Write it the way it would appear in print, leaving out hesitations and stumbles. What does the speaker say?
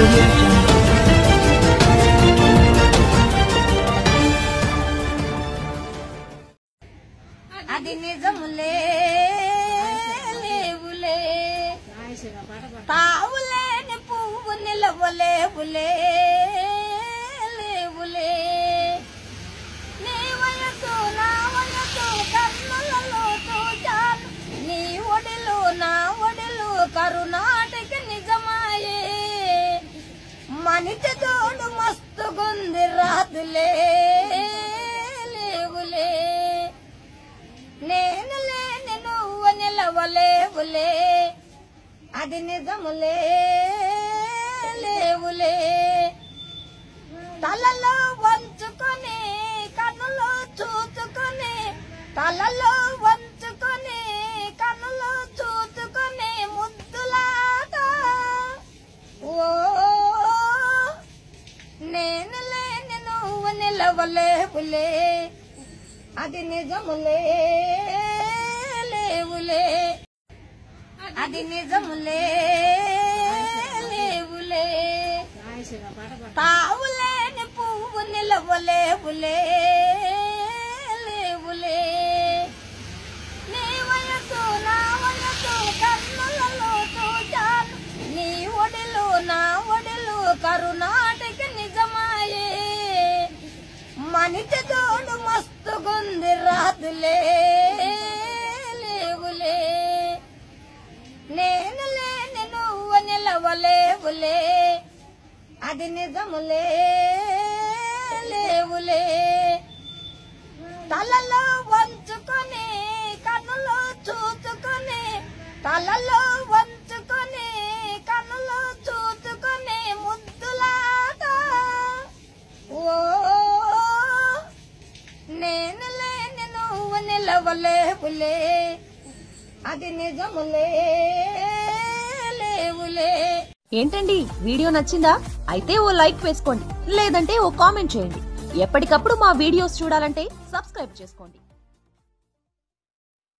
Audio Jungle. అది నిజములే లేవులే తావులేని పువ్వు నిలవలేవులే లేవులే నీ వయసు నా వయసు కన్నులలో చూచాను నీ ఒడిలో నా ఒడిలో కరునాటికి నిజమాయే మనిషి తోడు మస్తుగుంది రాదులే లేవులే నేను లేని నువ్వు నిలవలేవులే అది నిజములే లేవులే తలలో వంచుకొని కన్నులో చూచుకొని తలలో వంచుకొని కన్నులో చూచుకొని ముద్దులాగా ఓ నేను లేని నువ్వు నిలవలేవులే అది నిజములే లేవులే అది నిజములే లేవులే తావులేని పువ్వు నిలవలేవులే లేవులే నీ వయసు నా వయసు కన్నులలో చూచాను నీ ఒడిలో నా ఒడిలో కరునాటికి నిజమాయే మనిషి తోడు మస్తుగుంది రాదులే లేవులే నేను లేని నువ్వు నిలవలేవులే అది నిజములే లేవులే తలలో వంచుకొని కన్నులో చూచుకొని తలలో వంచుకొని కన్నులో చూచుకొని ముద్దులాగా ఓ నేను లేని నువ్వు నిలవలేవులే అది నిజములే లేవులే. ఏంటండి వీడియో నచ్చిందా? అయితే ఓ లైక్ వేసుకోండి, లేదంటే ఓ కామెంట్ చేయండి. ఎప్పటికప్పుడు మా వీడియోస్ చూడాలంటే సబ్స్క్రైబ్ చేసుకోండి.